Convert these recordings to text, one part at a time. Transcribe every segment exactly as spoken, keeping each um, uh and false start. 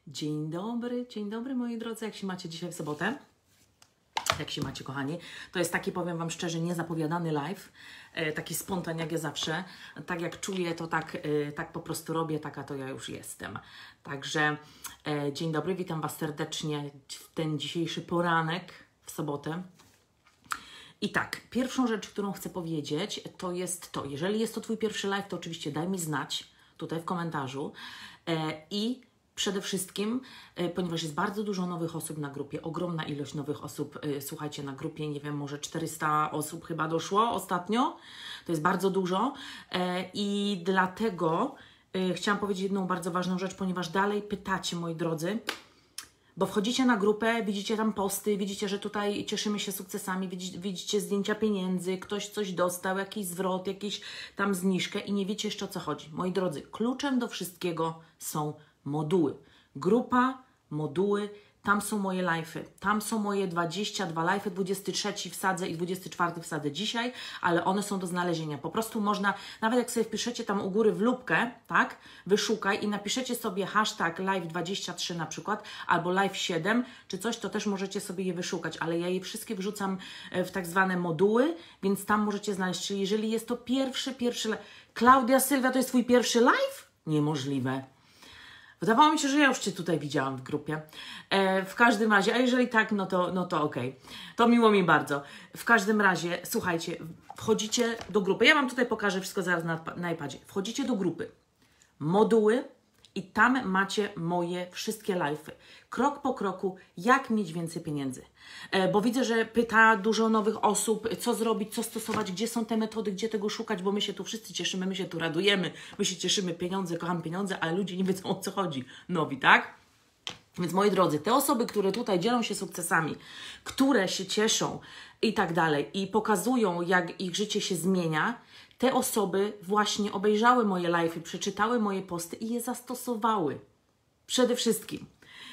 Dzień dobry, dzień dobry moi drodzy, jak się macie dzisiaj w sobotę? Jak się macie, kochani? To jest taki, powiem Wam szczerze, niezapowiadany live, e, taki spontan jak ja zawsze. Tak jak czuję, to tak, e, tak po prostu robię, taka to ja już jestem. Także e, dzień dobry, witam Was serdecznie w ten dzisiejszy poranek w sobotę. I tak, pierwszą rzecz, którą chcę powiedzieć, to jest to, jeżeli jest to Twój pierwszy live, to oczywiście daj mi znać tutaj w komentarzu e, i przede wszystkim, e, ponieważ jest bardzo dużo nowych osób na grupie, ogromna ilość nowych osób, e, słuchajcie, na grupie, nie wiem, może czterysta osób chyba doszło ostatnio, to jest bardzo dużo e, i dlatego e, chciałam powiedzieć jedną bardzo ważną rzecz, ponieważ dalej pytacie, moi drodzy, bo wchodzicie na grupę, widzicie tam posty, widzicie, że tutaj cieszymy się sukcesami, widzicie, widzicie zdjęcia pieniędzy, ktoś coś dostał, jakiś zwrot, jakiś tam zniżkę i nie wiecie jeszcze o co chodzi. Moi drodzy, kluczem do wszystkiego są moduły. Grupa, moduły, tam są moje live'y. Tam są moje dwadzieścia dwa live'y, dwudziesty trzeci wsadzę i dwudziesty czwarty wsadzę dzisiaj, ale one są do znalezienia. Po prostu można, nawet jak sobie wpiszecie tam u góry w lupkę, tak, wyszukaj i napiszecie sobie hashtag live dwadzieścia trzy na przykład, albo live siedem, czy coś, to też możecie sobie je wyszukać, ale ja je wszystkie wrzucam w tak zwane moduły, więc tam możecie znaleźć. Czyli jeżeli jest to pierwszy, pierwszy live. Klaudia, Sylwia, to jest Twój pierwszy live? Niemożliwe. Wydawało mi się, że ja już Cię tutaj widziałam w grupie. E, w każdym razie, a jeżeli tak, no to, no to okej. Okay. To miło mi bardzo. W każdym razie, słuchajcie, wchodzicie do grupy. Ja Wam tutaj pokażę wszystko zaraz na, na iPadzie. Wchodzicie do grupy. Moduły i tam macie moje wszystkie live'y. Krok po kroku, jak mieć więcej pieniędzy. E, bo widzę, że pyta dużo nowych osób, co zrobić, co stosować, gdzie są te metody, gdzie tego szukać, bo my się tu wszyscy cieszymy, my się tu radujemy, my się cieszymy, pieniądze, kocham pieniądze, ale ludzie nie wiedzą, o co chodzi. Nowi, tak? Więc moi drodzy, te osoby, które tutaj dzielą się sukcesami, które się cieszą i tak dalej i pokazują, jak ich życie się zmienia, te osoby właśnie obejrzały moje live'y, przeczytały moje posty i je zastosowały. Przede wszystkim.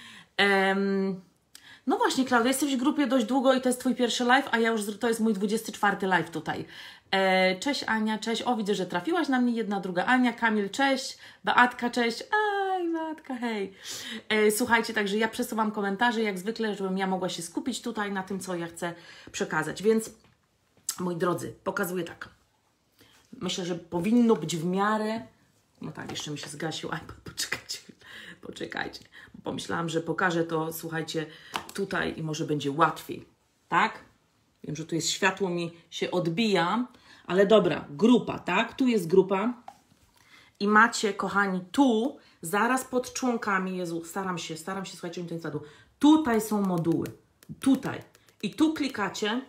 Um, no właśnie, Klaudia, jesteś w grupie dość długo i to jest Twój pierwszy live, a ja już, to jest mój dwudziesty czwarty live tutaj. E, cześć Ania, cześć. O, widzę, że trafiłaś na mnie, jedna, druga Ania, Kamil, cześć. Beatka, cześć. Aj, Beatka, hej. E, słuchajcie, także ja przesuwam komentarze, jak zwykle, żebym ja mogła się skupić tutaj na tym, co ja chcę przekazać. Więc, moi drodzy, pokazuję tak. Myślę, że powinno być w miarę... No tak, jeszcze mi się zgasił iPad, poczekajcie, poczekajcie. Pomyślałam, że pokażę to, słuchajcie, tutaj i może będzie łatwiej, tak? Wiem, że tu jest światło, mi się odbija, ale dobra, grupa, tak? Tu jest grupa i macie, kochani, tu, zaraz pod członkami, Jezu, staram się, staram się, słuchajcie, mi to nie spadło. Tutaj są moduły, tutaj. I tu klikacie,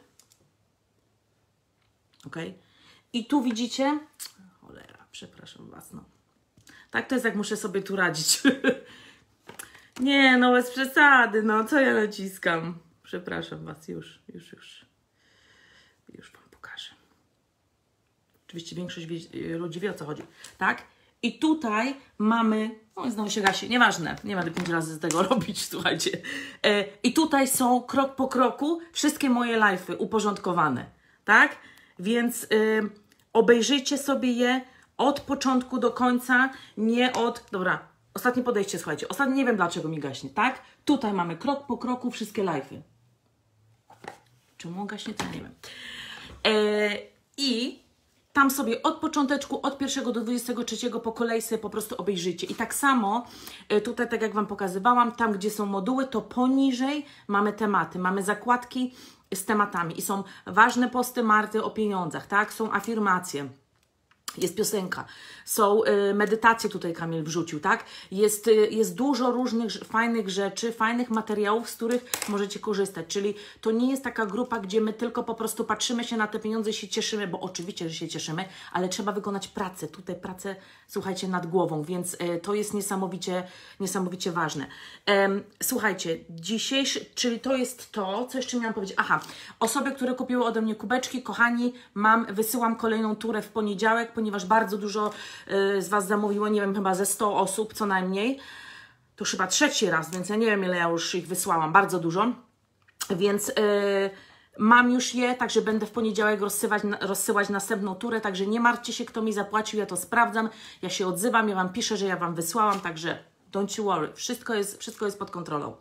ok? I tu widzicie, cholera, przepraszam Was, no. Tak to jest, jak muszę sobie tu radzić. Nie, no bez przesady, no co ja naciskam? Przepraszam Was, już, już, już. Już Wam pokażę. Oczywiście większość wie, ludzi wie, o co chodzi, tak? I tutaj mamy, no znowu się gasi, nieważne, nie będę pięć razy z tego robić, słuchajcie. E, I tutaj są krok po kroku wszystkie moje live'y uporządkowane, tak? Więc y, obejrzyjcie sobie je od początku do końca, nie od... Dobra, ostatnie podejście, słuchajcie. Ostatnie, nie wiem dlaczego mi gaśnie, tak? Tutaj mamy krok po kroku wszystkie live'y. Czemu gaśnie, to ja nie wiem. E, I tam sobie od począteczku, od pierwszego do dwudziestego trzeciego po kolei sobie po prostu obejrzyjcie. I tak samo, e, tutaj tak jak Wam pokazywałam, tam gdzie są moduły, to poniżej mamy tematy, mamy zakładki z tematami i są ważne posty Marty o pieniądzach, tak? Są afirmacje. Jest piosenka, są y, medytacje, tutaj Kamil wrzucił, tak? Jest, y, jest dużo różnych fajnych rzeczy, fajnych materiałów, z których możecie korzystać. Czyli to nie jest taka grupa, gdzie my tylko po prostu patrzymy się na te pieniądze i się cieszymy, bo oczywiście, że się cieszymy, ale trzeba wykonać pracę. Tutaj pracę, słuchajcie, nad głową, więc y, to jest niesamowicie, niesamowicie ważne. Ym, słuchajcie, dzisiejszy, czyli to jest to, co jeszcze miałam powiedzieć. Aha, osoby, które kupiły ode mnie kubeczki, kochani, mam, wysyłam kolejną turę w poniedziałek, ponieważ bardzo dużo y, z Was zamówiło, nie wiem, chyba ze sto osób co najmniej. To chyba trzeci raz, więc ja nie wiem, ile ja już ich wysłałam, bardzo dużo. Więc y, mam już je, także będę w poniedziałek rozsyłać, rozsyłać następną turę, także nie martwcie się, kto mi zapłacił, ja to sprawdzam, ja się odzywam, ja Wam piszę, że ja Wam wysłałam, także Don't you worry. Wszystko jest, wszystko jest pod kontrolą.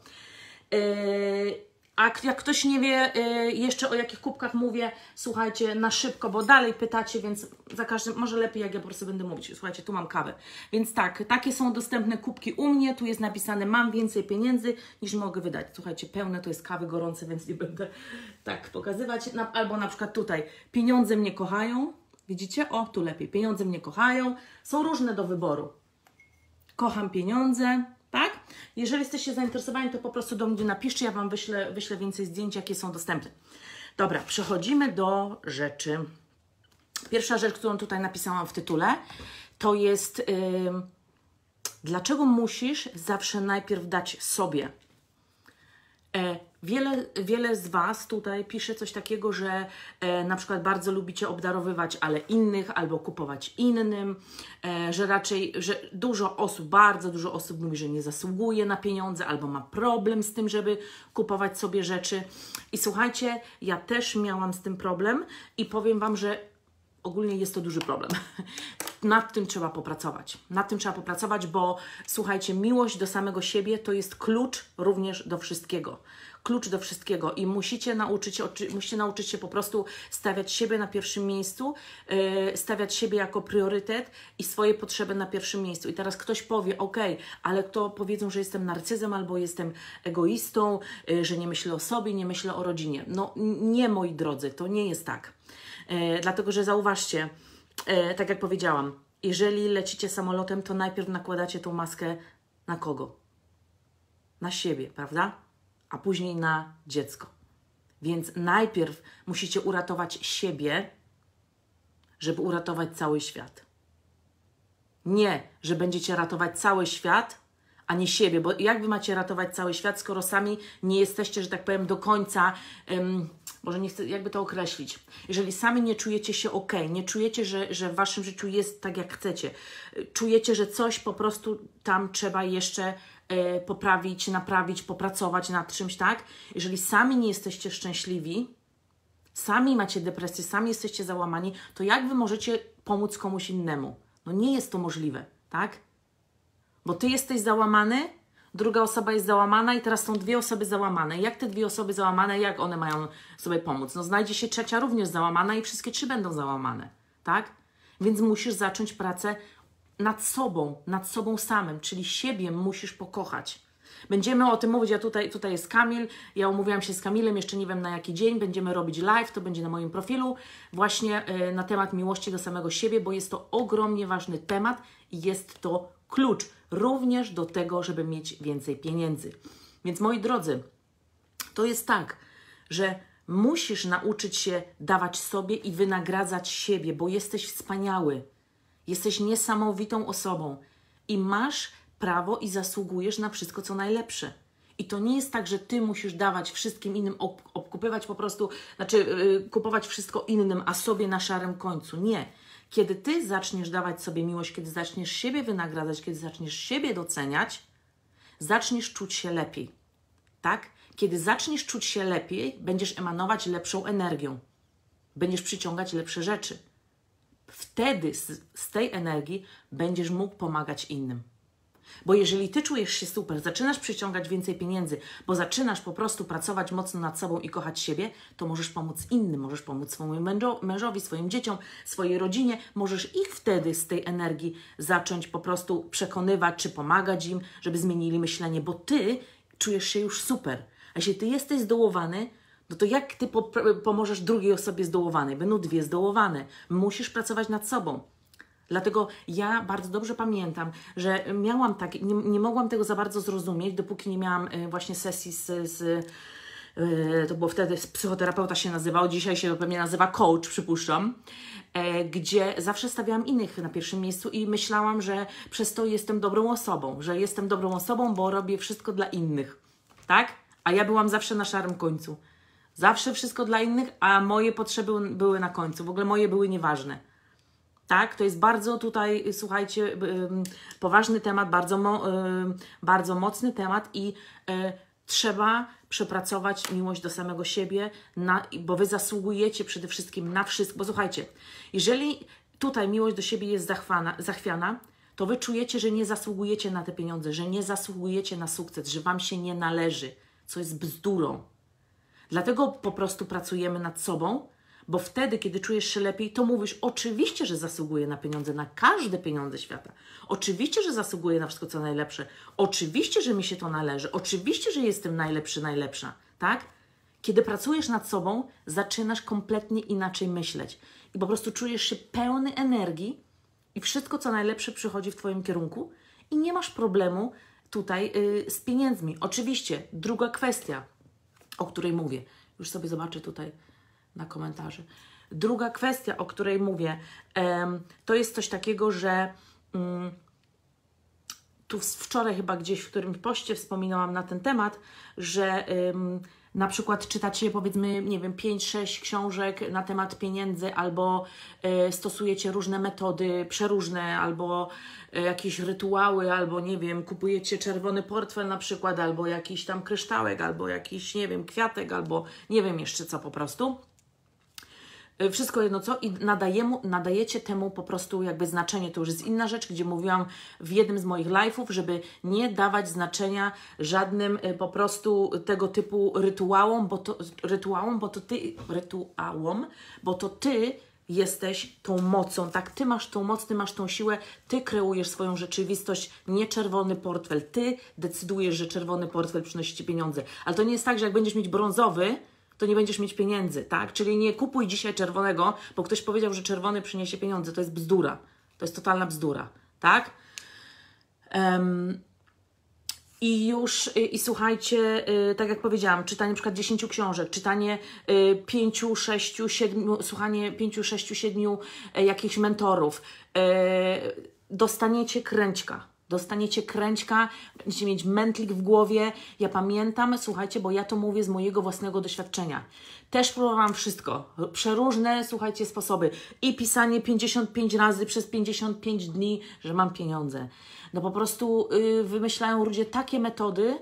Yy, A jak ktoś nie wie y, jeszcze o jakich kubkach mówię, słuchajcie, na szybko, bo dalej pytacie, więc za każdym, może lepiej jak ja po prostu będę mówić. Słuchajcie, tu mam kawę. Więc tak, takie są dostępne kubki u mnie. Tu jest napisane, mam więcej pieniędzy niż mogę wydać. Słuchajcie, pełne to jest kawy gorące, więc nie będę tak pokazywać. Na, albo na przykład tutaj, pieniądze mnie kochają. Widzicie? O, tu lepiej. Pieniądze mnie kochają. Są różne do wyboru. Kocham pieniądze. Tak? Jeżeli jesteście zainteresowani, to po prostu do mnie napiszcie, ja Wam wyślę, wyślę więcej zdjęć, jakie są dostępne. Dobra, przechodzimy do rzeczy. Pierwsza rzecz, którą tutaj napisałam w tytule, to jest yy, dlaczego musisz zawsze najpierw dać sobie. E, wiele, wiele z Was tutaj pisze coś takiego, że e, na przykład bardzo lubicie obdarowywać, ale innych, albo kupować innym, e, że raczej, że dużo osób, bardzo dużo osób mówi, że nie zasługuje na pieniądze, albo ma problem z tym, żeby kupować sobie rzeczy. I słuchajcie, ja też miałam z tym problem i powiem Wam, że ogólnie jest to duży problem. Nad tym trzeba popracować. Nad tym trzeba popracować, bo słuchajcie, miłość do samego siebie to jest klucz również do wszystkiego. Klucz do wszystkiego i musicie nauczyć się, musicie nauczyć się po prostu stawiać siebie na pierwszym miejscu, yy, stawiać siebie jako priorytet i swoje potrzeby na pierwszym miejscu. I teraz ktoś powie, ok, ale to powiedzą, że jestem narcyzem albo jestem egoistą, yy, że nie myślę o sobie, nie myślę o rodzinie. No nie, moi drodzy, to nie jest tak. Yy, dlatego, że zauważcie, yy, tak jak powiedziałam, jeżeli lecicie samolotem, to najpierw nakładacie tą maskę na kogo? Na siebie, prawda? A później na dziecko. Więc najpierw musicie uratować siebie, żeby uratować cały świat. Nie, że będziecie ratować cały świat, a nie siebie, bo jak Wy macie ratować cały świat, skoro sami nie jesteście, że tak powiem, do końca, um, może nie chcę, jakby to określić, jeżeli sami nie czujecie się ok, nie czujecie, że, że w Waszym życiu jest tak, jak chcecie, czujecie, że coś po prostu tam trzeba jeszcze e, poprawić, naprawić, popracować nad czymś, tak? Jeżeli sami nie jesteście szczęśliwi, sami macie depresję, sami jesteście załamani, to jak Wy możecie pomóc komuś innemu? No nie jest to możliwe, tak? Bo Ty jesteś załamany, druga osoba jest załamana i teraz są dwie osoby załamane. Jak te dwie osoby załamane, jak one mają sobie pomóc? No znajdzie się trzecia również załamana i wszystkie trzy będą załamane, tak? Więc musisz zacząć pracę nad sobą, nad sobą samym, czyli siebie musisz pokochać. Będziemy o tym mówić, ja tutaj, tutaj jest Kamil, ja umówiłam się z Kamilem, jeszcze nie wiem na jaki dzień, będziemy robić live, to będzie na moim profilu, właśnie y, na temat miłości do samego siebie, bo jest to ogromnie ważny temat i jest to klucz również do tego, żeby mieć więcej pieniędzy. Więc moi drodzy, to jest tak, że musisz nauczyć się dawać sobie i wynagradzać siebie, bo jesteś wspaniały, jesteś niesamowitą osobą i masz prawo i zasługujesz na wszystko, co najlepsze. I to nie jest tak, że Ty musisz dawać wszystkim innym, obkupywać po prostu, znaczy yy, kupować wszystko innym, a sobie na szarym końcu. Nie. Kiedy Ty zaczniesz dawać sobie miłość, kiedy zaczniesz siebie wynagradzać, kiedy zaczniesz siebie doceniać, zaczniesz czuć się lepiej. Tak? Kiedy zaczniesz czuć się lepiej, będziesz emanować lepszą energią. Będziesz przyciągać lepsze rzeczy. Wtedy z, z tej energii będziesz mógł pomagać innym. Bo jeżeli Ty czujesz się super, zaczynasz przyciągać więcej pieniędzy, bo zaczynasz po prostu pracować mocno nad sobą i kochać siebie, to możesz pomóc innym, możesz pomóc swojemu mężo- mężowi, swoim dzieciom, swojej rodzinie. Możesz ich wtedy z tej energii zacząć po prostu przekonywać, czy pomagać im, żeby zmienili myślenie, bo Ty czujesz się już super. A jeśli Ty jesteś zdołowany, no to jak Ty po- pomożesz drugiej osobie zdołowanej? Będą dwie zdołowane. Musisz pracować nad sobą. Dlatego ja bardzo dobrze pamiętam, że miałam tak, nie, nie mogłam tego za bardzo zrozumieć, dopóki nie miałam y, właśnie sesji z, z y, to było wtedy psychoterapeuta się nazywał, dzisiaj się pewnie nazywa coach, przypuszczam, e, gdzie zawsze stawiałam innych na pierwszym miejscu i myślałam, że przez to jestem dobrą osobą, że jestem dobrą osobą, bo robię wszystko dla innych, tak? A ja byłam zawsze na szarym końcu. Zawsze wszystko dla innych, a moje potrzeby były na końcu, w ogóle moje były nieważne. Tak, to jest bardzo tutaj, słuchajcie, poważny temat, bardzo, mo, bardzo mocny temat i trzeba przepracować miłość do samego siebie, na, bo Wy zasługujecie przede wszystkim na wszystko. Bo słuchajcie, jeżeli tutaj miłość do siebie jest zachwana, zachwiana, to wy czujecie, że nie zasługujecie na te pieniądze, że nie zasługujecie na sukces, że wam się nie należy, co jest bzdurą. Dlatego po prostu pracujemy nad sobą, bo wtedy, kiedy czujesz się lepiej, to mówisz, oczywiście, że zasługuję na pieniądze, na każde pieniądze świata. Oczywiście, że zasługuję na wszystko, co najlepsze. Oczywiście, że mi się to należy. Oczywiście, że jestem najlepszy, najlepsza. Tak? Kiedy pracujesz nad sobą, zaczynasz kompletnie inaczej myśleć. I po prostu czujesz się pełny energii i wszystko, co najlepsze przychodzi w twoim kierunku i nie masz problemu tutaj yy, z pieniędzmi. Oczywiście, druga kwestia, o której mówię. Już sobie zobaczę tutaj na komentarze. Druga kwestia, o której mówię, um, to jest coś takiego, że um, tu wczoraj chyba gdzieś w którymś poście wspominałam na ten temat, że um, na przykład czytacie, powiedzmy, nie wiem, pięć sześć książek na temat pieniędzy, albo y, stosujecie różne metody przeróżne, albo y, jakieś rytuały, albo nie wiem, kupujecie czerwony portfel na przykład, albo jakiś tam kryształek, albo jakiś, nie wiem, kwiatek, albo nie wiem jeszcze co po prostu. Y, wszystko jedno co i nadajemu, nadajecie temu po prostu jakby znaczenie. To już jest inna rzecz, gdzie mówiłam w jednym z moich live'ów, żeby nie dawać znaczenia żadnym y, po prostu tego typu rytuałom, bo to, rytuałom, bo to ty, rytuałom, bo to ty jesteś tą mocą, tak? Ty masz tą moc, ty masz tą siłę, ty kreujesz swoją rzeczywistość, nie czerwony portfel. Ty decydujesz, że czerwony portfel przynosi ci pieniądze. Ale to nie jest tak, że jak będziesz mieć brązowy, to nie będziesz mieć pieniędzy, tak? Czyli nie kupuj dzisiaj czerwonego, bo ktoś powiedział, że czerwony przyniesie pieniądze. To jest bzdura. To jest totalna bzdura, tak? Um, I już, i, i słuchajcie, y, tak jak powiedziałam, czytanie na przykład dziesięciu książek, czytanie y, pięciu, sześciu, siedmiu, słuchanie pięciu, sześciu, siedmiu y, jakichś mentorów. Y, dostaniecie kręćka. Dostaniecie kręćka, będziecie mieć mętlik w głowie. Ja pamiętam, słuchajcie, bo ja to mówię z mojego własnego doświadczenia. Też próbowałam wszystko. Przeróżne, słuchajcie, sposoby. I pisanie pięćdziesiąt pięć razy przez pięćdziesiąt pięć dni, że mam pieniądze. No po prostu yy, wymyślają ludzie takie metody,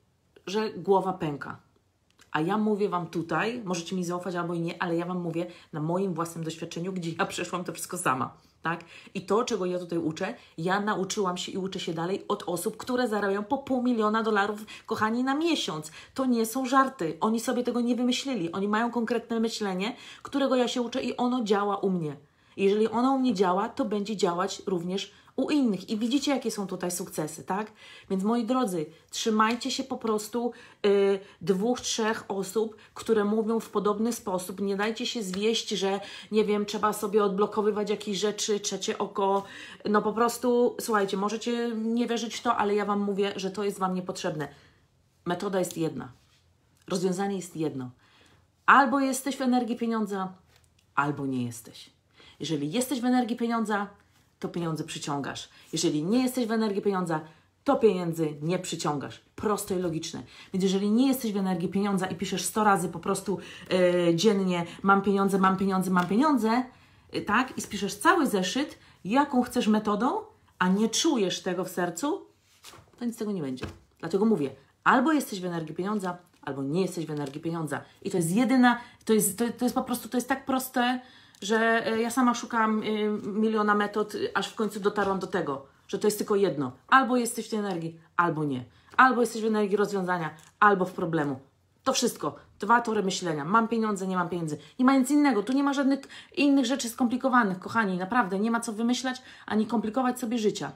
że głowa pęka. A ja mówię wam tutaj, możecie mi zaufać albo i nie, ale ja wam mówię na moim własnym doświadczeniu, gdzie ja przeszłam to wszystko sama. Tak? I to, czego ja tutaj uczę, ja nauczyłam się i uczę się dalej od osób, które zarabiają po pół miliona dolarów, kochani, na miesiąc. To nie są żarty. Oni sobie tego nie wymyślili. Oni mają konkretne myślenie, którego ja się uczę i ono działa u mnie. Jeżeli ono u mnie działa, to będzie działać również u innych. I widzicie, jakie są tutaj sukcesy, tak? Więc moi drodzy, trzymajcie się po prostu y, dwóch, trzech osób, które mówią w podobny sposób. Nie dajcie się zwieść, że nie wiem, trzeba sobie odblokowywać jakieś rzeczy, trzecie oko. No po prostu, słuchajcie, możecie nie wierzyć w to, ale ja wam mówię, że to jest wam niepotrzebne. Metoda jest jedna. Rozwiązanie jest jedno. Albo jesteś w energii pieniądza, albo nie jesteś. Jeżeli jesteś w energii pieniądza, to pieniądze przyciągasz. Jeżeli nie jesteś w energii pieniądza, to pieniędzy nie przyciągasz. Proste i logiczne. Więc jeżeli nie jesteś w energii pieniądza i piszesz sto razy po prostu yy, dziennie mam pieniądze, mam pieniądze, mam pieniądze, yy, tak? I spiszesz cały zeszyt, jaką chcesz metodą, a nie czujesz tego w sercu, to nic z tego nie będzie. Dlatego mówię, albo jesteś w energii pieniądza, albo nie jesteś w energii pieniądza. I to jest jedyna, to jest, to, to jest po prostu, to jest tak proste, że ja sama szukałam y, miliona metod, aż w końcu dotarłam do tego, że to jest tylko jedno. Albo jesteś w tej energii, albo nie. Albo jesteś w energii rozwiązania, albo w problemu. To wszystko. Dwa tory myślenia. Mam pieniądze, nie mam pieniędzy. Nie ma nic innego. Tu nie ma żadnych innych rzeczy skomplikowanych, kochani. Naprawdę, nie ma co wymyślać, ani komplikować sobie życia.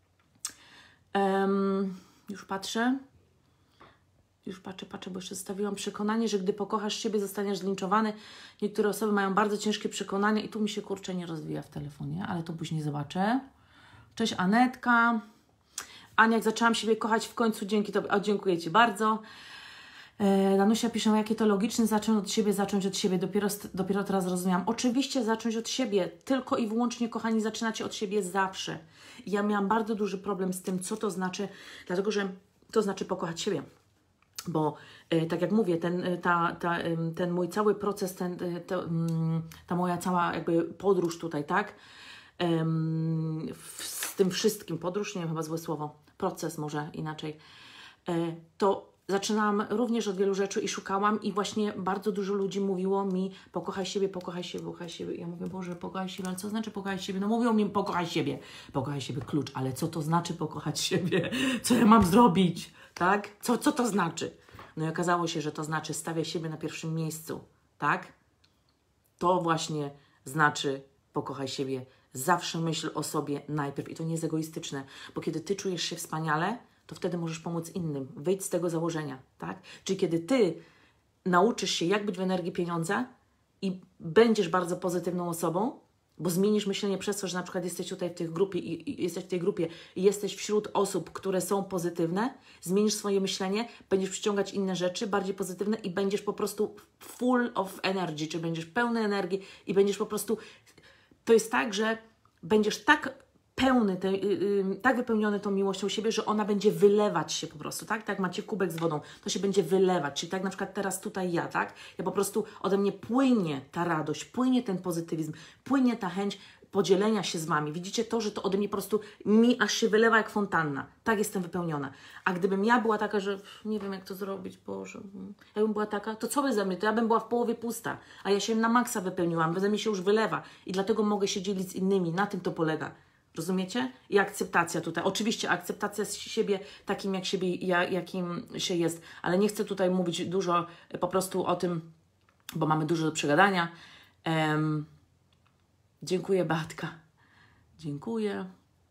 Um, już patrzę. Już patrzę, patrzę, bo jeszcze zostawiłam przekonanie, że gdy pokochasz siebie, zostaniesz zlinczowany. Niektóre osoby mają bardzo ciężkie przekonania i tu mi się, kurczę, nie rozwija w telefonie, ale to później zobaczę. Cześć Anetka. Ania, jak zaczęłam siebie kochać w końcu dzięki Tobie. O, dziękuję Ci bardzo. E, Danusia pisze, jakie to logiczne, zacząć od siebie, zacząć od siebie. Dopiero, dopiero teraz zrozumiałam. Oczywiście zacząć od siebie. Tylko i wyłącznie, kochani, zaczynacie od siebie zawsze. I ja miałam bardzo duży problem z tym, co to znaczy, dlatego, że to znaczy pokochać siebie. Bo y, tak jak mówię, ten, y, ta, ta, y, ten mój cały proces, ten, y, to, y, ta moja cała jakby podróż tutaj, tak? Y, w, z tym wszystkim, podróż, nie wiem, chyba złe słowo, proces może inaczej, y, to zaczynałam również od wielu rzeczy i szukałam i właśnie bardzo dużo ludzi mówiło mi pokochaj siebie, pokochaj siebie, pokochaj siebie. Ja mówię, Boże, pokochaj siebie, ale co znaczy pokochaj siebie? No mówią mi pokochaj siebie, pokochaj siebie klucz, ale co to znaczy pokochać siebie? Co ja mam zrobić? Tak? Co, co to znaczy? No i okazało się, że to znaczy stawiaj siebie na pierwszym miejscu, tak? To właśnie znaczy pokochaj siebie. Zawsze myśl o sobie najpierw i to nie jest egoistyczne, bo kiedy Ty czujesz się wspaniale, to wtedy możesz pomóc innym. Wyjdź z tego założenia, tak? Czyli kiedy Ty nauczysz się, jak być w energii pieniądza i będziesz bardzo pozytywną osobą, bo zmienisz myślenie przez to, że na przykład jesteś tutaj w tej grupie i, i jesteś w tej grupie i jesteś wśród osób, które są pozytywne, zmienisz swoje myślenie, będziesz przyciągać inne rzeczy, bardziej pozytywne i będziesz po prostu full of energy, czy będziesz pełny energii i będziesz po prostu... To jest tak, że będziesz tak pełny, te, yy, yy, tak wypełniony tą miłością siebie, że ona będzie wylewać się po prostu, tak? Tak jak macie kubek z wodą, to się będzie wylewać, czyli tak na przykład teraz tutaj ja, tak? Ja po prostu ode mnie płynie ta radość, płynie ten pozytywizm, płynie ta chęć podzielenia się z Wami. Widzicie to, że to ode mnie po prostu mi aż się wylewa jak fontanna. Tak jestem wypełniona. A gdybym ja była taka, że nie wiem jak to zrobić, Boże, jakbym była taka, to co by ze mnie? To ja bym była w połowie pusta, a ja się na maksa wypełniłam, bo ze mnie się już wylewa i dlatego mogę się dzielić z innymi. Na tym to polega. Rozumiecie? I akceptacja tutaj. Oczywiście akceptacja z siebie takim, jak siebie, jakim się jest, ale nie chcę tutaj mówić dużo po prostu o tym, bo mamy dużo do przegadania. Um, dziękuję, Beatka. Dziękuję.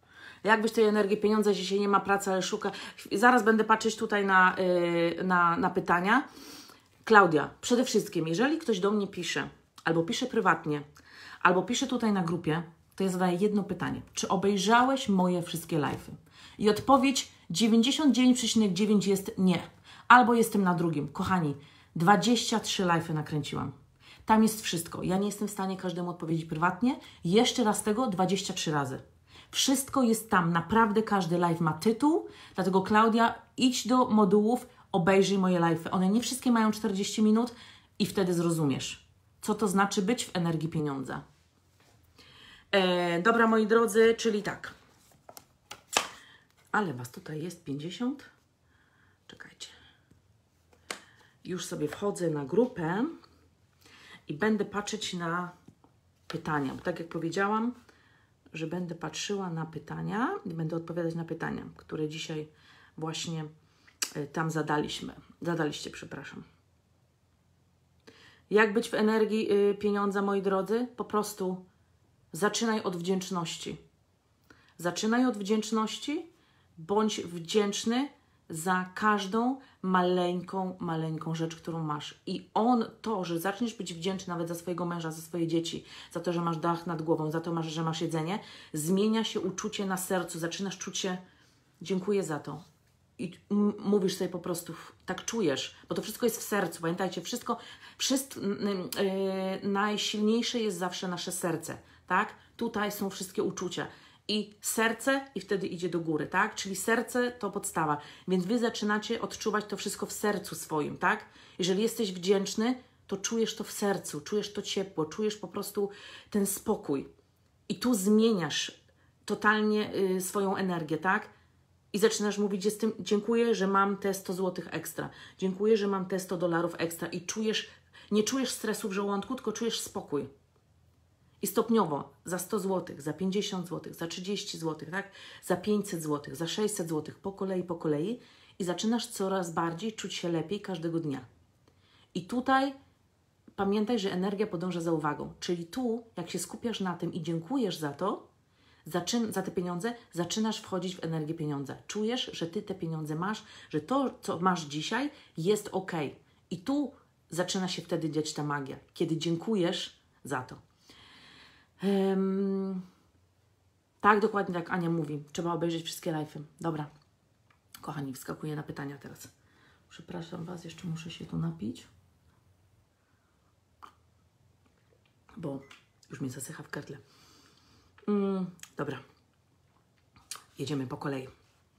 Jak być tej energii pieniądza, jeśli się nie ma pracy, ale szuka. Zaraz będę patrzeć tutaj na, yy, na, na pytania. Klaudia, przede wszystkim, jeżeli ktoś do mnie pisze, albo pisze prywatnie, albo pisze tutaj na grupie, to ja zadaję jedno pytanie. Czy obejrzałeś moje wszystkie live'y? I odpowiedź dziewięćdziesiąt dziewięć przecinek dziewięć jest nie. Albo jestem na drugim. Kochani, dwadzieścia trzy live'y nakręciłam. Tam jest wszystko. Ja nie jestem w stanie każdemu odpowiedzieć prywatnie. Jeszcze raz tego dwadzieścia trzy razy. Wszystko jest tam. Naprawdę każdy live ma tytuł. Dlatego Klaudia, idź do modułów, obejrzyj moje live'y. One nie wszystkie mają czterdzieści minut i wtedy zrozumiesz, co to znaczy być w energii pieniądza. E, dobra, moi drodzy, czyli tak. Ale Was tutaj jest pięćdziesiąt. Czekajcie. Już sobie wchodzę na grupę i będę patrzeć na pytania. Bo tak jak powiedziałam, że będę patrzyła na pytania i będę odpowiadać na pytania, które dzisiaj właśnie y, tam zadaliśmy. Zadaliście, przepraszam. Jak być w energii y, pieniądza, moi drodzy? Po prostu zaczynaj od wdzięczności. Zaczynaj od wdzięczności, bądź wdzięczny za każdą maleńką, maleńką rzecz, którą masz. I on, to, że zaczniesz być wdzięczny nawet za swojego męża, za swoje dzieci, za to, że masz dach nad głową, za to, że masz jedzenie, zmienia się uczucie na sercu. Zaczynasz czuć się, dziękuję za to. I mówisz sobie po prostu, tak czujesz, bo to wszystko jest w sercu. Pamiętajcie, wszystko, wszystko yy, najsilniejsze jest zawsze nasze serce, tak? Tutaj są wszystkie uczucia. I serce i wtedy idzie do góry, tak? Czyli serce to podstawa. Więc Wy zaczynacie odczuwać to wszystko w sercu swoim, tak? Jeżeli jesteś wdzięczny, to czujesz to w sercu, czujesz to ciepło, czujesz po prostu ten spokój. I tu zmieniasz totalnie y, swoją energię, tak? I zaczynasz mówić, jestem, dziękuję, że mam te sto złotych ekstra. Dziękuję, że mam te sto dolarów ekstra. I czujesz, nie czujesz stresu w żołądku, tylko czujesz spokój. I stopniowo za sto złotych, za pięćdziesiąt złotych, za trzydzieści złotych, tak? Za pięćset złotych, za sześćset złotych, po kolei, po kolei i zaczynasz coraz bardziej czuć się lepiej każdego dnia. I tutaj pamiętaj, że energia podąża za uwagą. Czyli tu, jak się skupiasz na tym i dziękujesz za to, zaczyn- za te pieniądze, zaczynasz wchodzić w energię pieniądza. Czujesz, że Ty te pieniądze masz, że to, co masz dzisiaj, jest ok. I tu zaczyna się wtedy dziać ta magia, kiedy dziękujesz za to. Um, tak, dokładnie tak Ania mówi. Trzeba obejrzeć wszystkie live'y. Dobra. Kochani, wskakuję na pytania teraz. Przepraszam Was, jeszcze muszę się tu napić. Bo już mi zasycha w gardle. Mm, dobra. Jedziemy po kolei.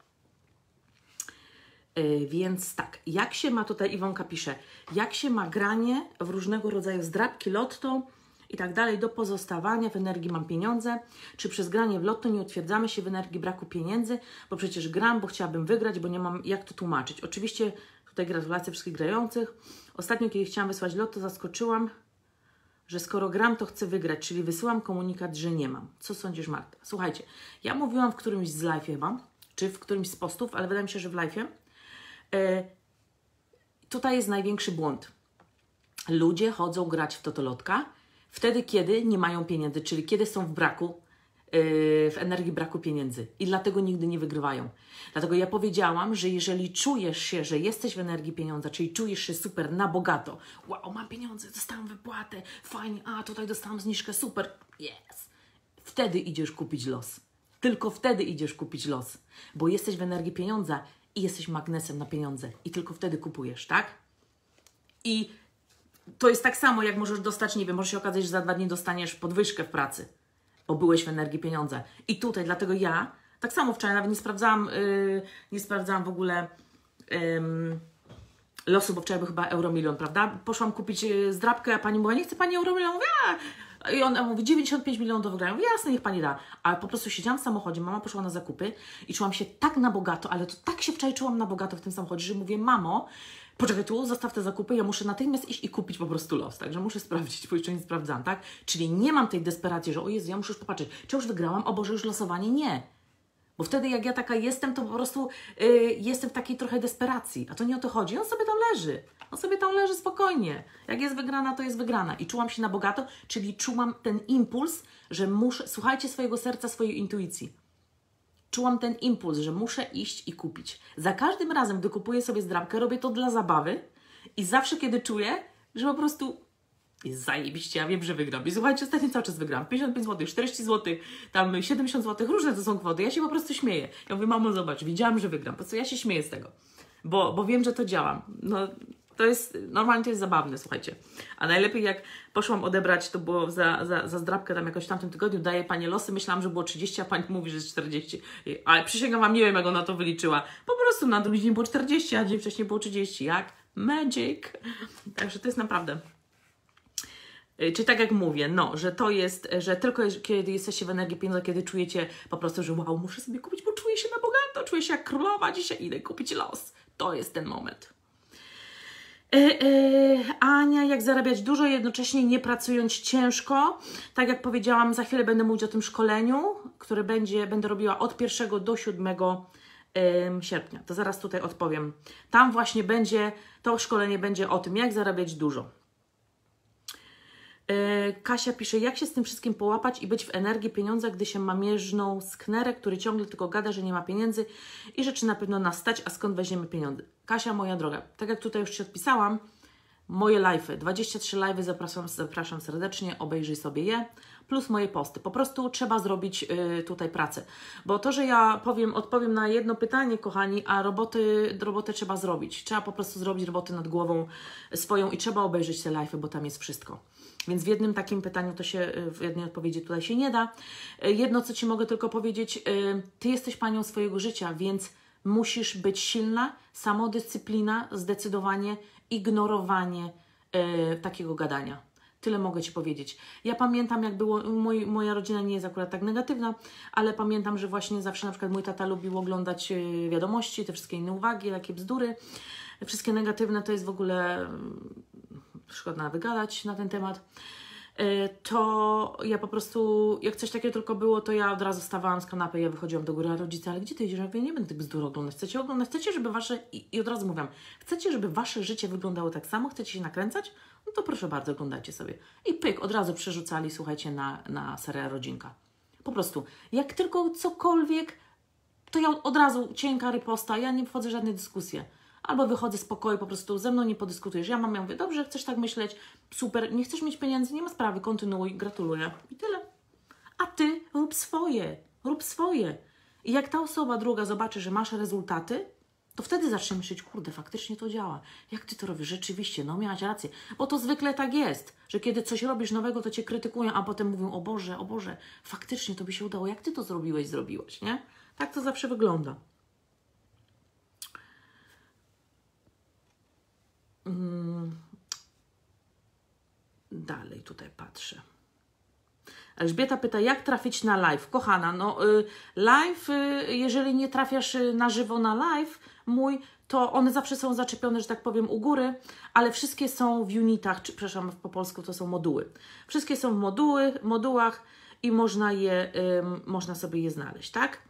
Yy, więc tak, jak się ma, tutaj Iwonka pisze, jak się ma granie w różnego rodzaju zdrabki, lotto i tak dalej do pozostawania w energii mam pieniądze, czy przez granie w lotto nie utwierdzamy się w energii braku pieniędzy, bo przecież gram, bo chciałabym wygrać, bo nie mam jak to tłumaczyć. Oczywiście Tutaj gratulacje wszystkich grających. Ostatnio, kiedy chciałam wysłać lot, to zaskoczyłam, że skoro gram, to chcę wygrać, czyli wysyłam komunikat, że nie mam. Co sądzisz, Marta? Słuchajcie, ja mówiłam w którymś z live chyba, czy w którymś z postów, ale wydaje mi się, że w live'ie. E, tutaj jest największy błąd. Ludzie chodzą grać w totolotka wtedy, kiedy nie mają pieniędzy, czyli kiedy są w braku, w energii braku pieniędzy i dlatego nigdy nie wygrywają. Dlatego ja powiedziałam, że jeżeli czujesz się, że jesteś w energii pieniądza, czyli czujesz się super na bogato, wow, mam pieniądze, dostałam wypłatę, fajnie, a tutaj dostałam zniżkę, super, yes. Wtedy idziesz kupić los. Tylko wtedy idziesz kupić los, bo jesteś w energii pieniądza i jesteś magnesem na pieniądze i tylko wtedy kupujesz, tak? I to jest tak samo, jak możesz dostać, nie wiem, może się okazać, że za dwa dni dostaniesz podwyżkę w pracy, bo byłeś w energii pieniądza. I tutaj, dlatego ja, tak samo wczoraj nawet nie sprawdzałam, yy, nie sprawdzałam w ogóle yy, losu, bo wczoraj był chyba Euromilion, prawda? Poszłam kupić yy, zdrabkę, a pani mówi, nie chce pani Euromilion? Mówię, a. I on mówi, dziewięćdziesiąt pięć milionów do wygrania. Mówię, jasne, niech pani da. Ale po prostu siedziałam w samochodzie, mama poszła na zakupy i czułam się tak na bogato, ale to tak się wczoraj czułam na bogato w tym samochodzie, że mówię, mamo, poczekaj tu, zostaw te zakupy, ja muszę natychmiast iść i kupić po prostu los. Także muszę sprawdzić, bo jeszcze nie sprawdzałam, tak? Czyli nie mam tej desperacji, że o Jezu, ja muszę już popatrzeć, czy już wygrałam, o Boże, już losowanie? Nie. Bo wtedy jak ja taka jestem, to po prostu yy, jestem w takiej trochę desperacji. A to nie o to chodzi. On sobie tam leży. On sobie tam leży spokojnie. Jak jest wygrana, to jest wygrana. I czułam się na bogato, czyli czułam ten impuls, że muszę, słuchajcie swojego serca, swojej intuicji. Czułam ten impuls, że muszę iść i kupić. Za każdym razem, gdy kupuję sobie zdrabkę, robię to dla zabawy i zawsze, kiedy czuję, że po prostu jest zajebiście, ja wiem, że wygram. I słuchajcie, ostatnio cały czas wygram. pięćdziesiąt pięć złotych, czterdzieści złotych, tam siedemdziesiąt złotych, różne to są kwoty. Ja się po prostu śmieję. Ja mówię, mamo, zobacz, widziałam, że wygram. Po prostu ja się śmieję z tego, bo, bo wiem, że to działa. No, to jest, normalnie to jest zabawne, słuchajcie. A najlepiej jak poszłam odebrać, to było za, za, za zdrabkę tam jakoś w tamtym tygodniu, daje pani losy, myślałam, że było trzydzieści, a pani mówi, że jest czterdzieści. Ale przysięgam wam, nie wiem, jak ona to wyliczyła. Po prostu na drugi dzień było czterdzieści, a dzień wcześniej było trzydzieści. Jak? Magic! Także to jest naprawdę... Czyli tak jak mówię, no, że to jest, że tylko kiedy jesteście w energii pieniądza, kiedy czujecie po prostu, że wow, muszę sobie kupić, bo czuję się na bogato, czuję się jak królowa, dzisiaj idę kupić los. To jest ten moment. E, e, Ania, jak zarabiać dużo, jednocześnie nie pracując ciężko. Tak jak powiedziałam, za chwilę będę mówić o tym szkoleniu, które będzie, będę robiła od pierwszego do siódmego e, sierpnia. To zaraz tutaj odpowiem. Tam właśnie będzie, to szkolenie będzie o tym, jak zarabiać dużo. Kasia pisze, jak się z tym wszystkim połapać i być w energii pieniądza, gdy się ma mierzną sknerę, który ciągle tylko gada, że nie ma pieniędzy i rzeczy na pewno nas stać, a skąd weźmiemy pieniądze? Kasia, moja droga, tak jak tutaj już Ci odpisałam, moje live'y, dwadzieścia trzy live'y, zapraszam, zapraszam serdecznie, obejrzyj sobie je, plus moje posty. Po prostu trzeba zrobić y, tutaj pracę, bo to, że ja powiem, odpowiem na jedno pytanie, kochani, a roboty, robotę trzeba zrobić. Trzeba po prostu zrobić roboty nad głową swoją i trzeba obejrzeć te live'y, bo tam jest wszystko. Więc w jednym takim pytaniu to się, w jednej odpowiedzi tutaj się nie da. Jedno, co Ci mogę tylko powiedzieć, Ty jesteś panią swojego życia, więc musisz być silna, samodyscyplina, zdecydowanie ignorowanie e, takiego gadania. Tyle mogę Ci powiedzieć. Ja pamiętam, jak było, mój, moja rodzina nie jest akurat tak negatywna, ale pamiętam, że właśnie zawsze na przykład mój tata lubił oglądać e, wiadomości, te wszystkie inne uwagi, takie bzdury. Wszystkie negatywne to jest w ogóle... szkoda wygadać na ten temat, to ja po prostu, jak coś takiego tylko było, to ja od razu stawałam z kanapy, ja wychodziłam do góry, a rodzice, ale gdzie Ty idziesz? Ja mówię, nie będę tych bzdur oglądać. Chcecie oglądać? Chcecie, żeby Wasze, i, i od razu mówiłam, chcecie, żeby Wasze życie wyglądało tak samo? Chcecie się nakręcać? No to proszę bardzo, oglądajcie sobie. I pyk, od razu przerzucali, słuchajcie, na, na serial Rodzinka. Po prostu, jak tylko cokolwiek, to ja od razu cienka riposta, ja nie wchodzę w żadne dyskusje. Albo wychodzę z pokoju, po prostu ze mną nie podyskutujesz. Ja mam, ja mówię, dobrze, chcesz tak myśleć, super, nie chcesz mieć pieniędzy, nie ma sprawy, kontynuuj, gratuluję. I tyle. A Ty rób swoje, rób swoje. I jak ta osoba druga zobaczy, że masz rezultaty, to wtedy zacznie myśleć, kurde, faktycznie to działa. Jak Ty to robisz? Rzeczywiście, no miałaś rację. Bo to zwykle tak jest, że kiedy coś robisz nowego, to Cię krytykują, a potem mówią, o Boże, o Boże, faktycznie to by się udało. Jak Ty to zrobiłeś, zrobiłaś, nie? Tak to zawsze wygląda. Dalej tutaj patrzę. Elżbieta pyta, jak trafić na live? Kochana, no y, live, y, jeżeli nie trafiasz y, na żywo na live mój, to one zawsze są zaczepione, że tak powiem, u góry, ale wszystkie są w unitach, czy przepraszam, po polsku to są moduły. Wszystkie są w moduły, modułach i można je, y, można sobie je znaleźć, tak?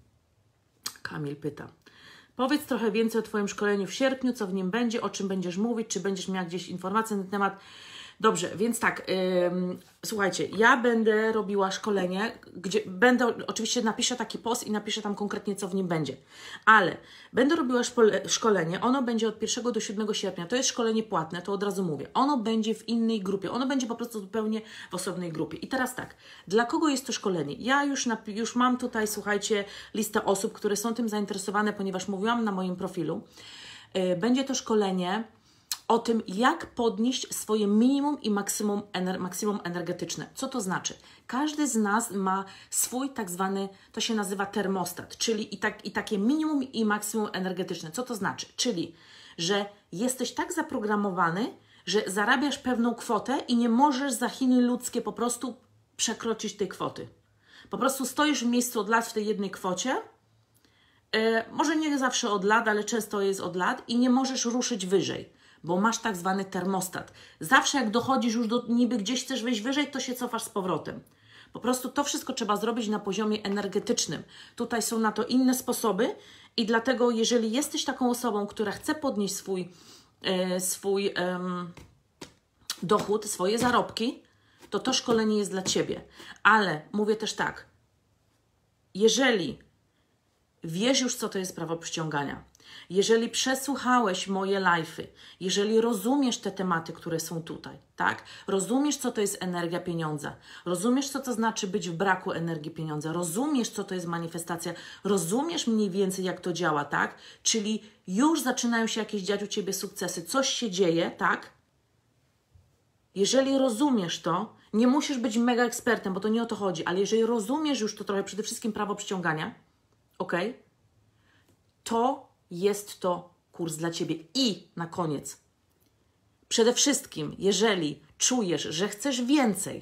Kamil pyta. Powiedz trochę więcej o Twoim szkoleniu w sierpniu, co w nim będzie, o czym będziesz mówić, czy będziesz miała gdzieś informacje na ten temat. Dobrze, więc tak, ym, słuchajcie, ja będę robiła szkolenie, gdzie będę, oczywiście napiszę taki post i napiszę tam konkretnie, co w nim będzie, ale będę robiła szpole, szkolenie, ono będzie od pierwszego do siódmego sierpnia, to jest szkolenie płatne, to od razu mówię, ono będzie w innej grupie, ono będzie po prostu zupełnie w osobnej grupie. I teraz tak, dla kogo jest to szkolenie? Ja już, na, już mam tutaj, słuchajcie, listę osób, które są tym zainteresowane, ponieważ mówiłam na moim profilu. Yy, będzie to szkolenie o tym, jak podnieść swoje minimum i maksimum, ener maksimum energetyczne. Co to znaczy? Każdy z nas ma swój tak zwany, to się nazywa termostat, czyli i, tak, i takie minimum i maksimum energetyczne. Co to znaczy? Czyli, że jesteś tak zaprogramowany, że zarabiasz pewną kwotę i nie możesz za Chiny ludzkie po prostu przekroczyć tej kwoty. Po prostu stoisz w miejscu od lat w tej jednej kwocie, yy, może nie zawsze od lat, ale często jest od lat i nie możesz ruszyć wyżej, bo masz tak zwany termostat. Zawsze jak dochodzisz już do, niby gdzieś chcesz wejść wyżej, to się cofasz z powrotem. Po prostu to wszystko trzeba zrobić na poziomie energetycznym. Tutaj są na to inne sposoby i dlatego jeżeli jesteś taką osobą, która chce podnieść swój, e, swój e, dochód, swoje zarobki, to to szkolenie jest dla Ciebie. Ale mówię też tak, jeżeli wiesz już, co to jest prawo przyciągania, jeżeli przesłuchałeś moje live'y, jeżeli rozumiesz te tematy, które są tutaj, tak? Rozumiesz, co to jest energia pieniądza, rozumiesz, co to znaczy być w braku energii pieniądza, rozumiesz, co to jest manifestacja, rozumiesz mniej więcej, jak to działa, tak? Czyli już zaczynają się jakieś dziać u Ciebie sukcesy, coś się dzieje, tak? Jeżeli rozumiesz to, nie musisz być mega ekspertem, bo to nie o to chodzi, ale jeżeli rozumiesz już to trochę, przede wszystkim prawo przyciągania, ok? To jest to kurs dla Ciebie. I na koniec, przede wszystkim, jeżeli czujesz, że chcesz więcej,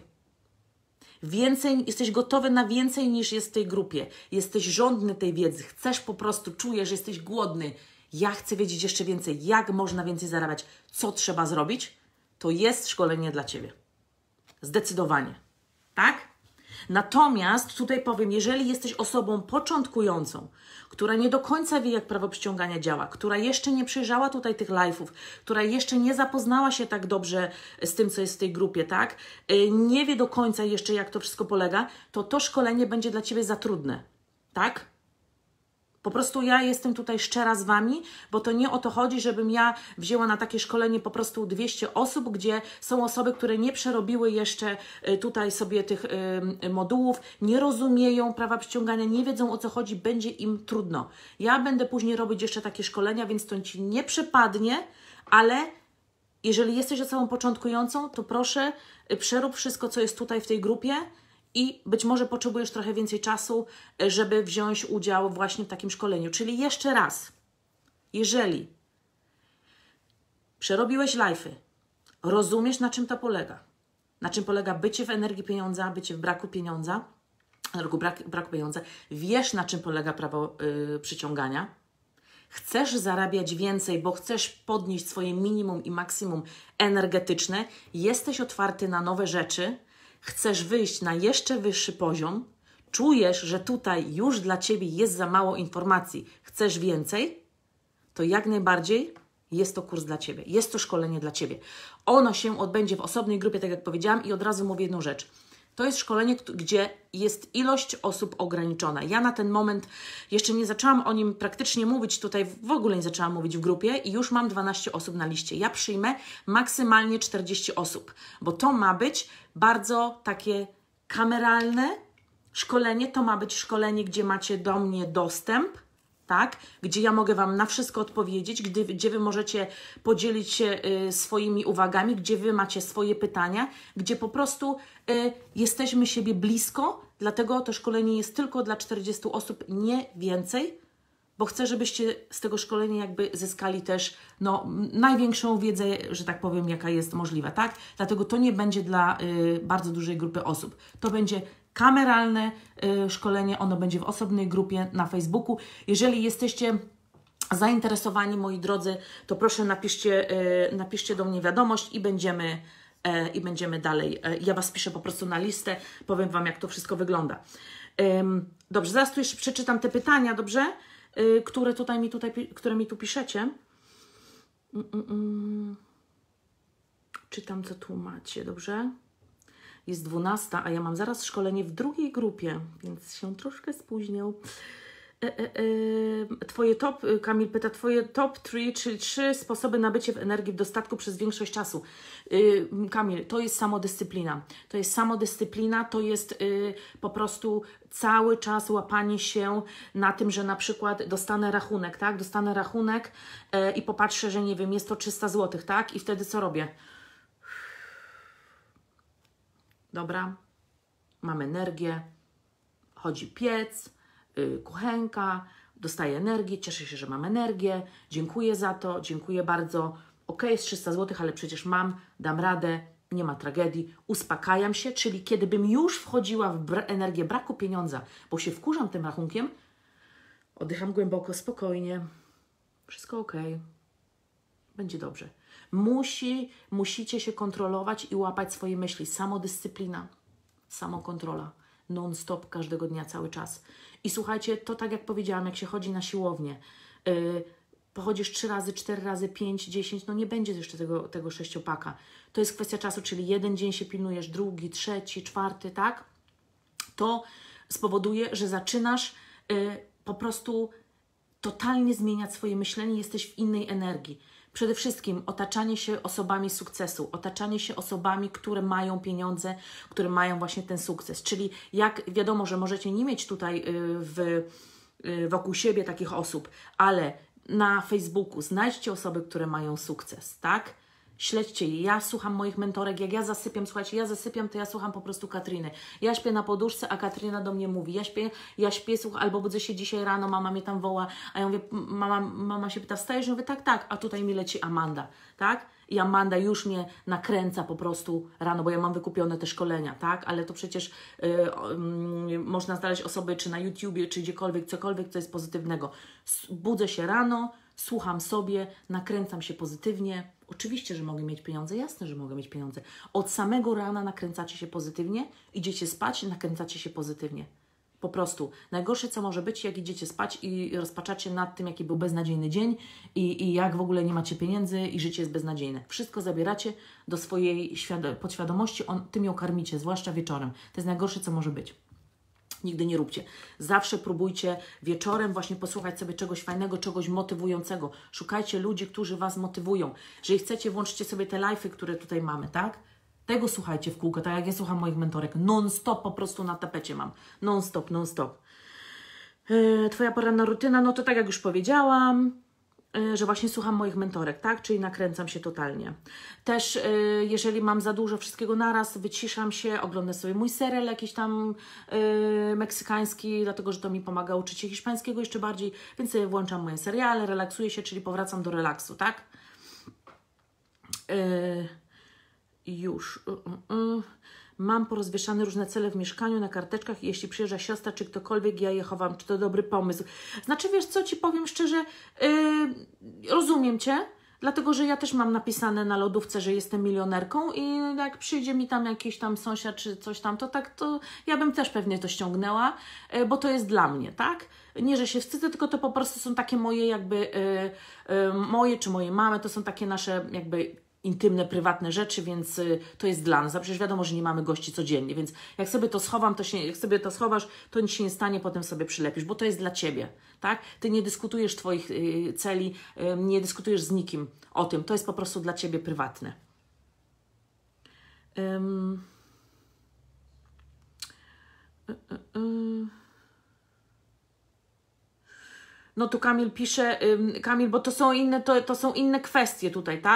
więcej, jesteś gotowy na więcej niż jest w tej grupie, jesteś żądny tej wiedzy, chcesz po prostu, czujesz, że jesteś głodny, ja chcę wiedzieć jeszcze więcej, jak można więcej zarabiać, co trzeba zrobić, to jest szkolenie dla Ciebie. Zdecydowanie. Tak? Natomiast tutaj powiem, jeżeli jesteś osobą początkującą, która nie do końca wie, jak prawo przyciągania działa, która jeszcze nie przejrzała tutaj tych live'ów, która jeszcze nie zapoznała się tak dobrze z tym, co jest w tej grupie, tak? Nie wie do końca jeszcze, jak to wszystko polega, to to szkolenie będzie dla Ciebie za trudne, tak? Po prostu ja jestem tutaj szczera z Wami, bo to nie o to chodzi, żebym ja wzięła na takie szkolenie po prostu dwieście osób, gdzie są osoby, które nie przerobiły jeszcze tutaj sobie tych y, modułów, nie rozumieją prawa przyciągania, nie wiedzą, o co chodzi, będzie im trudno. Ja będę później robić jeszcze takie szkolenia, więc to Ci nie przypadnie, ale jeżeli jesteś osobą początkującą, to proszę, przerób wszystko, co jest tutaj w tej grupie, i być może potrzebujesz trochę więcej czasu, żeby wziąć udział właśnie w takim szkoleniu. Czyli jeszcze raz, jeżeli przerobiłeś live'y, rozumiesz, na czym to polega, na czym polega bycie w energii pieniądza, bycie w braku pieniądza, braku, braku pieniądza, wiesz, na czym polega prawo yy, przyciągania, chcesz zarabiać więcej, bo chcesz podnieść swoje minimum i maksimum energetyczne, jesteś otwarty na nowe rzeczy, chcesz wyjść na jeszcze wyższy poziom, czujesz, że tutaj już dla Ciebie jest za mało informacji, chcesz więcej, to jak najbardziej jest to kurs dla Ciebie, jest to szkolenie dla Ciebie. Ono się odbędzie w osobnej grupie, tak jak powiedziałam, i od razu mówię jedną rzecz. To jest szkolenie, gdzie jest ilość osób ograniczona. Ja na ten moment jeszcze nie zaczęłam o nim praktycznie mówić, tutaj w ogóle nie zaczęłam mówić w grupie i już mam dwanaście osób na liście. Ja przyjmę maksymalnie czterdzieści osób, bo to ma być bardzo takie kameralne szkolenie, to ma być szkolenie, gdzie macie do mnie dostęp, tak? Gdzie ja mogę Wam na wszystko odpowiedzieć, gdy, gdzie Wy możecie podzielić się y, swoimi uwagami, gdzie Wy macie swoje pytania, gdzie po prostu y, jesteśmy siebie blisko, dlatego to szkolenie jest tylko dla czterdziestu osób, nie więcej, bo chcę, żebyście z tego szkolenia jakby zyskali też no, największą wiedzę, że tak powiem, jaka jest możliwa, tak? Dlatego to nie będzie dla y, bardzo dużej grupy osób. To będzie kameralne y, szkolenie, ono będzie w osobnej grupie na Facebooku. Jeżeli jesteście zainteresowani, moi drodzy, to proszę napiszcie, y, napiszcie do mnie wiadomość i będziemy, y, i będziemy dalej. Y, ja Was piszę po prostu na listę, powiem Wam, jak to wszystko wygląda. Ym, dobrze, zaraz tu jeszcze przeczytam te pytania, dobrze? Yy, które, tutaj mi tutaj, które mi tu piszecie. Mm, mm, mm. Czytam, co tu macie, dobrze? Jest dwunasta, a ja mam zaraz szkolenie w drugiej grupie, więc się troszkę spóźnił. E, e, e, twoje top, Kamil pyta, Twoje top trzy, czyli trzy sposoby na bycie w energii, w dostatku przez większość czasu. Yy, Kamil, to jest samodyscyplina. To jest samodyscyplina, to jest yy, po prostu cały czas łapanie się na tym, że na przykład dostanę rachunek, tak? Dostanę rachunek yy, i popatrzę, że nie wiem, jest to trzysta złotych, tak? I wtedy co robię? Dobra, mam energię, chodzi piec, yy, kuchenka, dostaję energię, cieszę się, że mam energię, dziękuję za to, dziękuję bardzo. Ok, jest trzysta złotych, ale przecież mam, dam radę, nie ma tragedii, uspokajam się, czyli kiedybym już wchodziła w bra energię braku pieniądza, bo się wkurzam tym rachunkiem, oddycham głęboko, spokojnie, wszystko ok, będzie dobrze. Musi, musicie się kontrolować i łapać swoje myśli, samodyscyplina, samokontrola, non-stop, każdego dnia, cały czas. I słuchajcie, to tak jak powiedziałam, jak się chodzi na siłownię, yy, pochodzisz trzy razy, cztery razy, pięć, dziesięć, no nie będzie jeszcze tego, tego sześciopaka. To jest kwestia czasu, czyli jeden dzień się pilnujesz, drugi, trzeci, czwarty, tak? To spowoduje, że zaczynasz y, po prostu totalnie zmieniać swoje myślenie, jesteś w innej energii. Przede wszystkim otaczanie się osobami sukcesu, otaczanie się osobami, które mają pieniądze, które mają właśnie ten sukces. Czyli jak wiadomo, że możecie nie mieć tutaj y, w, y, wokół siebie takich osób, ale na Facebooku znajdźcie osoby, które mają sukces, tak? Śledźcie je. Ja słucham moich mentorek, jak ja zasypiam, słuchajcie, ja zasypiam, to ja słucham po prostu Katryny. Ja śpię na poduszce, a Katryna do mnie mówi. Ja śpię, ja śpię, słucham, albo budzę się dzisiaj rano, mama mnie tam woła, a ja mówię, mama, mama się pyta, wstajesz? Ja mówię, tak, tak, a tutaj mi leci Amanda, tak? I Amanda już mnie nakręca po prostu rano, bo ja mam wykupione te szkolenia, tak? Ale to przecież yy, yy, można znaleźć osoby, czy na YouTubie, czy gdziekolwiek, cokolwiek, co jest pozytywnego. Budzę się rano, słucham sobie, nakręcam się pozytywnie. Oczywiście, że mogę mieć pieniądze, jasne, że mogę mieć pieniądze. Od samego rana nakręcacie się pozytywnie, idziecie spać, nakręcacie się pozytywnie. Po prostu. Najgorsze, co może być, jak idziecie spać i rozpaczacie nad tym, jaki był beznadziejny dzień i, i jak w ogóle nie macie pieniędzy i życie jest beznadziejne. Wszystko zabieracie do swojej podświadomości, on, tym ją karmicie, zwłaszcza wieczorem. To jest najgorsze, co może być. Nigdy nie róbcie. Zawsze próbujcie wieczorem właśnie posłuchać sobie czegoś fajnego, czegoś motywującego. Szukajcie ludzi, którzy Was motywują. Jeżeli chcecie, włączcie sobie te live'y, które tutaj mamy, tak? Tego słuchajcie w kółko, tak jak ja słucham moich mentorek. Non-stop po prostu na tapecie mam. Non-stop, non-stop. Yy, twoja poranna rutyna, no to tak jak już powiedziałam, że właśnie słucham moich mentorek, tak? Czyli nakręcam się totalnie. Też yy, jeżeli mam za dużo wszystkiego naraz, wyciszam się, oglądam sobie mój serial jakiś tam yy, meksykański, dlatego, że to mi pomaga uczyć się hiszpańskiego jeszcze bardziej, więc sobie włączam moje seriale, relaksuję się, czyli powracam do relaksu, tak? Yy, już. Yy, yy. Mam porozwieszane różne cele w mieszkaniu, na karteczkach i jeśli przyjeżdża siostra czy ktokolwiek, ja je chowam. Czy to dobry pomysł? Znaczy, wiesz co, Ci powiem szczerze, yy, rozumiem Cię, dlatego, że ja też mam napisane na lodówce, że jestem milionerką i jak przyjdzie mi tam jakiś tam sąsiad czy coś tam, to tak, to ja bym też pewnie to ściągnęła, yy, bo to jest dla mnie, tak? Nie, że się wstydzę, tylko to po prostu są takie moje jakby, yy, yy, moje czy moje mamy, to są takie nasze jakby intymne, prywatne rzeczy, więc y, to jest dla nas. A przecież wiadomo, że nie mamy gości codziennie, więc jak sobie to schowam, to się, jak sobie to schowasz, to nic się nie stanie, potem sobie przylepisz, bo to jest dla Ciebie, tak? Ty nie dyskutujesz Twoich y, celi, y, nie dyskutujesz z nikim o tym, to jest po prostu dla Ciebie prywatne. Um. Y, y, y. No tu Kamil pisze, ym, Kamil, bo to są inne, to, to są inne kwestie tutaj, tak?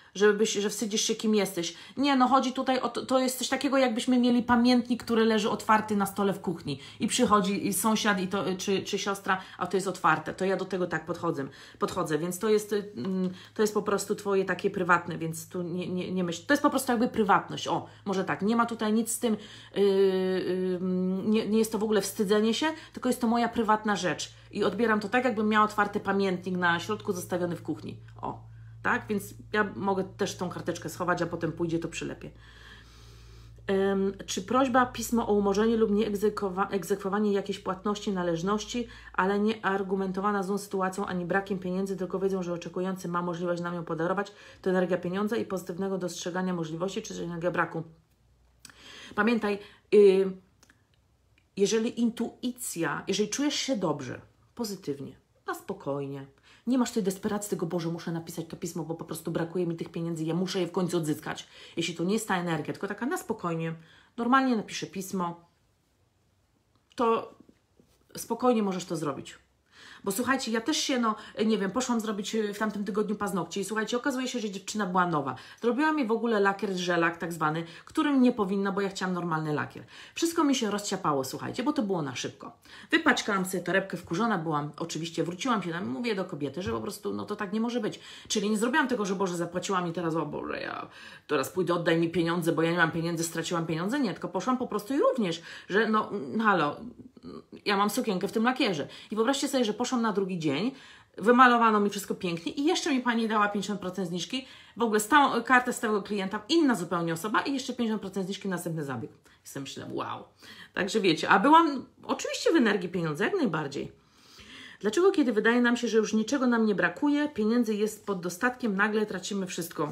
żebyś, że wstydzisz się, kim jesteś. Nie, no chodzi tutaj o to, to jest coś takiego, jakbyśmy mieli pamiętnik, który leży otwarty na stole w kuchni i przychodzi i sąsiad i to, czy, czy siostra, a to jest otwarte. To ja do tego tak podchodzę, podchodzę. Więc to jest, to jest po prostu twoje takie prywatne, więc tu nie, nie, nie myśl. To jest po prostu jakby prywatność. O, może tak, nie ma tutaj nic z tym, yy, yy, nie, nie jest to w ogóle wstydzenie się, tylko jest to moja prywatna rzecz. I odbieram to tak, jakbym miała otwarty pamiętnik na środku zostawiony w kuchni. O. Tak, więc ja mogę też tą karteczkę schować, a potem pójdzie, to przylepię. Um, czy prośba, pismo o umorzenie lub nieegzekwowanie jakiejś płatności, należności, ale nie argumentowana złą sytuacją ani brakiem pieniędzy, tylko wiedzą, że oczekujący ma możliwość nam ją podarować, to energia pieniądza i pozytywnego dostrzegania możliwości, czy energia braku. Pamiętaj, yy, jeżeli intuicja, jeżeli czujesz się dobrze, pozytywnie, na spokojnie, nie masz tej desperacji tego, Boże, muszę napisać to pismo, bo po prostu brakuje mi tych pieniędzy, ja muszę je w końcu odzyskać. Jeśli to nie jest ta energia, tylko taka na spokojnie, normalnie napiszę pismo, to spokojnie możesz to zrobić. Bo słuchajcie, ja też się, no nie wiem, poszłam zrobić w tamtym tygodniu paznokcie i słuchajcie, okazuje się, że dziewczyna była nowa. Zrobiłam jej w ogóle lakier, żelak tak zwany, którym nie powinno, bo ja chciałam normalny lakier. Wszystko mi się rozciapało, słuchajcie, bo to było na szybko. Wypaczkałam sobie torebkę, wkurzona byłam, oczywiście wróciłam się tam i mówię do kobiety, że po prostu, no to tak nie może być. Czyli nie zrobiłam tego, że Boże, zapłaciła mi teraz, o Boże, ja teraz pójdę, oddaj mi pieniądze, bo ja nie mam pieniędzy, straciłam pieniądze. Nie, tylko poszłam po prostu i również, że no, halo, ja mam sukienkę w tym lakierze. I wyobraźcie sobie, że poszłam na drugi dzień, wymalowano mi wszystko pięknie i jeszcze mi pani dała pięćdziesiąt procent zniżki, w ogóle stałą, kartę stałego klienta, inna zupełnie osoba i jeszcze pięćdziesiąt procent zniżki na następny zabieg. I sobie myślę, wow. Także wiecie, a byłam oczywiście w energii pieniądza, jak najbardziej. Dlaczego, kiedy wydaje nam się, że już niczego nam nie brakuje, pieniędzy jest pod dostatkiem, nagle tracimy wszystko?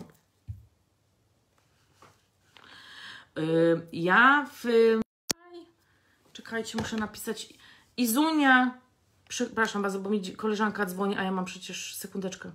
Yy, ja w... Czekajcie, muszę napisać. Izunia, przepraszam bardzo, bo mi koleżanka dzwoni, a ja mam przecież sekundeczkę.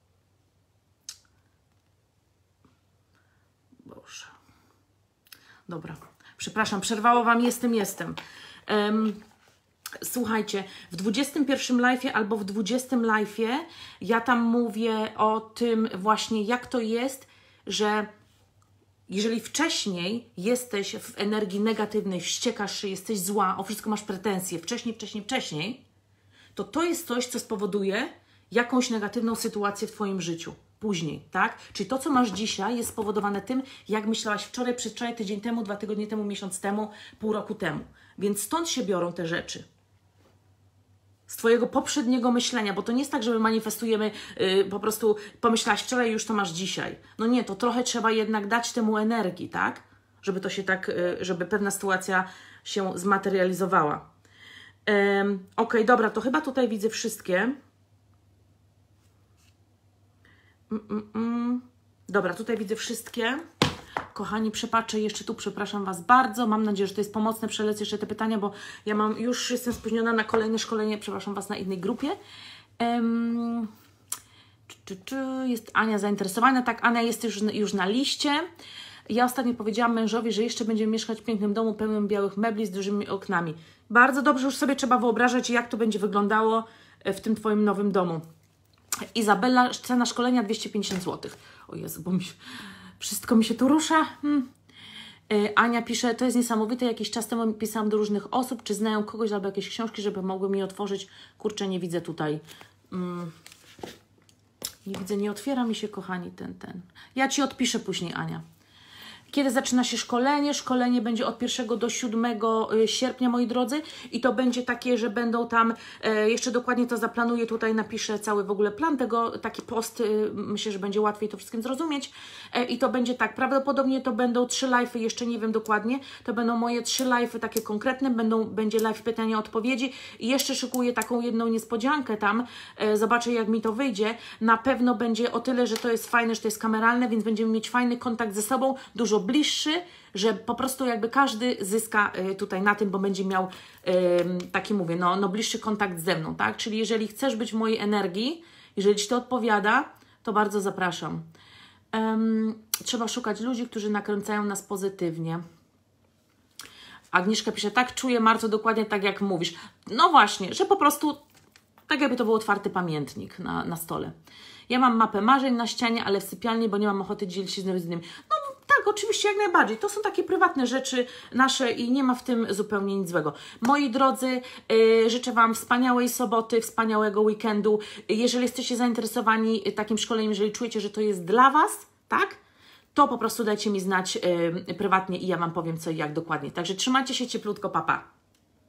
Boże. Dobra, przepraszam, przerwało Wam, jestem, jestem. Um, słuchajcie, w dwudziestym pierwszym live'ie albo w dwudziestym live'ie ja tam mówię o tym właśnie, jak to jest, że jeżeli wcześniej jesteś w energii negatywnej, wściekasz się, jesteś zła, o wszystko masz pretensje, wcześniej, wcześniej, wcześniej, to to jest coś, co spowoduje jakąś negatywną sytuację w Twoim życiu później, tak? Czyli to, co masz dzisiaj, jest spowodowane tym, jak myślałaś wczoraj, przedwczoraj, tydzień temu, dwa tygodnie temu, miesiąc temu, pół roku temu. Więc stąd się biorą te rzeczy. Z Twojego poprzedniego myślenia, bo to nie jest tak, że my manifestujemy, yy, po prostu pomyślałaś wczoraj i już to masz dzisiaj. No nie, to trochę trzeba jednak dać temu energii, tak? Żeby to się tak, yy, żeby pewna sytuacja się zmaterializowała. Yy, ok, dobra, to chyba tutaj widzę wszystkie. Mm, mm, mm. Dobra, tutaj widzę wszystkie. Kochani, przepatrzę jeszcze tu, przepraszam Was bardzo. Mam nadzieję, że to jest pomocne. Przelecę jeszcze te pytania, bo ja mam, już jestem spóźniona na kolejne szkolenie. Przepraszam Was, na innej grupie. Um, czy, czy, czy jest Ania zainteresowana? Tak, Ania jest już, już na liście. Ja ostatnio powiedziałam mężowi, że jeszcze będziemy mieszkać w pięknym domu pełnym białych mebli z dużymi oknami. Bardzo dobrze, już sobie trzeba wyobrażać, jak to będzie wyglądało w tym Twoim nowym domu. Izabela, cena szkolenia dwieście pięćdziesiąt złotych. O Jezu, bo mi się... Wszystko mi się tu rusza. Hmm. Yy, Ania pisze, to jest niesamowite, jakiś czas temu pisałam do różnych osób, czy znają kogoś albo jakieś książki, żeby mogły mi otworzyć. Kurczę, nie widzę tutaj. Hmm. Nie widzę, nie otwiera mi się, kochani, ten, ten. Ja Ci odpiszę później, Ania. Kiedy zaczyna się szkolenie? Szkolenie będzie od pierwszego do siódmego sierpnia, moi drodzy. I to będzie takie, że będą tam, e, jeszcze dokładnie to zaplanuję, tutaj napiszę cały w ogóle plan tego, taki post, e, myślę, że będzie łatwiej to wszystkim zrozumieć. E, I to będzie tak, prawdopodobnie to będą trzy live'y, jeszcze nie wiem dokładnie, to będą moje trzy live'y takie konkretne, będą, będzie live pytania, odpowiedzi i jeszcze szykuję taką jedną niespodziankę tam, e, zobaczę jak mi to wyjdzie. Na pewno będzie o tyle, że to jest fajne, że to jest kameralne, więc będziemy mieć fajny kontakt ze sobą, dużo bliższy, że po prostu jakby każdy zyska tutaj na tym, bo będzie miał taki, mówię, no, no bliższy kontakt ze mną, tak? Czyli jeżeli chcesz być w mojej energii, jeżeli Ci to odpowiada, to bardzo zapraszam. Um, trzeba szukać ludzi, którzy nakręcają nas pozytywnie. Agnieszka pisze, tak czuję, Marco, dokładnie tak jak mówisz. No właśnie, że po prostu Tak jakby to był otwarty pamiętnik na, na stole. Ja mam mapę marzeń na ścianie, ale w sypialni, bo nie mam ochoty dzielić się z innymi. No tak, oczywiście, jak najbardziej. To są takie prywatne rzeczy nasze i nie ma w tym zupełnie nic złego. Moi drodzy, yy, życzę Wam wspaniałej soboty, wspaniałego weekendu. Jeżeli jesteście zainteresowani takim szkoleniem, jeżeli czujecie, że to jest dla Was, tak? To po prostu dajcie mi znać yy, prywatnie i ja Wam powiem co i jak dokładnie. Także trzymajcie się cieplutko, papa. Pa.